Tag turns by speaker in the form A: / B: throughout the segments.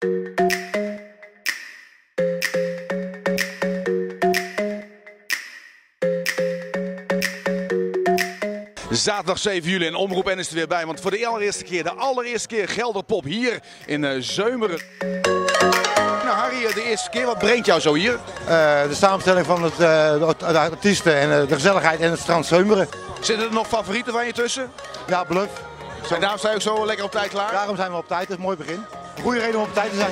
A: Zaterdag 7 juli en Omroep N is er weer bij, want voor de allereerste keer Gelderpop hier in Zeumeren. Nou Harry, de eerste keer, wat brengt jou zo hier?
B: De samenstelling van de artiesten en de gezelligheid en het strand Zeumeren.
A: Zitten er nog favorieten van je tussen?
B: Ja, Bluff.
A: En daarom sta je ook zo lekker op tijd klaar?
B: Daarom zijn we op tijd, dat is een mooi begin. Een goede reden om op tijd te zijn.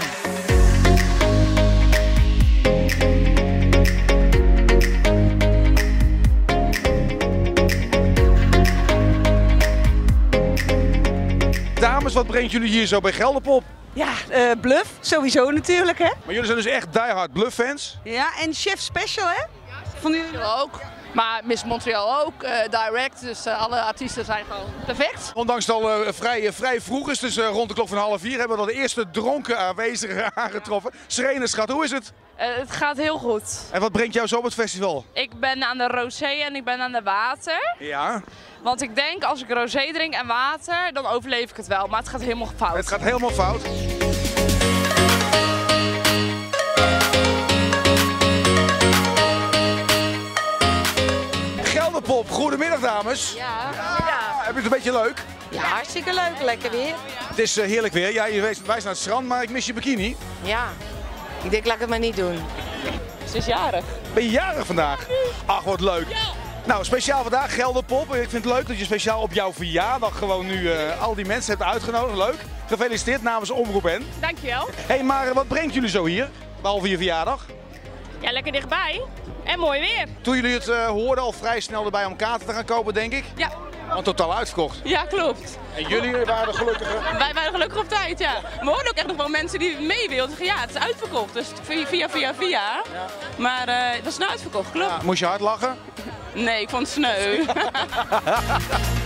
A: Dames, wat brengt jullie hier zo bij Gelderpop?
C: Ja, Bluff, sowieso natuurlijk hè.
A: Maar jullie zijn dus echt diehard Bluff fans?
C: Ja, en Chef Special hè? Vonden jullie
D: ook. Maar Miss Montreal ook, direct, dus alle artiesten zijn gewoon perfect.
A: Ondanks dat het al vrij vroeg is, dus rond de klok van 3:30, hebben we al de eerste dronken aanwezigen aangetroffen. Serene schat, hoe is het?
E: Het gaat heel goed.
A: En wat brengt jou zo op het festival?
E: Ik ben aan de rosé en ik ben aan de water.
A: Ja.
E: Want ik denk als ik rosé drink en water, dan overleef ik het wel. Maar het gaat helemaal fout.
A: Het gaat helemaal fout. Gelderpop, goedemiddag dames.
F: Ja.
A: Heb je het een beetje leuk?
F: Ja, hartstikke leuk. Lekker weer.
A: Het is heerlijk weer. Ja, je wijst naar het strand, maar ik mis je bikini.
F: Ja. Ik denk, laat ik het maar niet doen.
E: Ze is jarig.
A: Ben je jarig vandaag? Ach, wat leuk. Ja. Nou, speciaal vandaag Gelderpop. Ik vind het leuk dat je speciaal op jouw verjaardag gewoon nu al die mensen hebt uitgenodigd. Leuk. Gefeliciteerd namens Omroep N.
E: Dankjewel.
A: Hé, maar wat brengt jullie zo hier? Behalve je verjaardag?
E: Ja, lekker dichtbij. En mooi weer.
A: Toen jullie het hoorden al vrij snel erbij om kaarten te gaan kopen, denk ik?
E: Ja.
A: Want totaal uitverkocht.
E: Ja, klopt.
A: En jullie waren gelukkig?
E: Wij waren gelukkig op tijd, ja. We hoorden ook echt nog wel mensen die mee wilden. Ja, het is uitverkocht. Dus via. Ja. Maar dat is nou uitverkocht, klopt.
A: Ja, moest je hard lachen?
E: Nee, ik vond het sneu.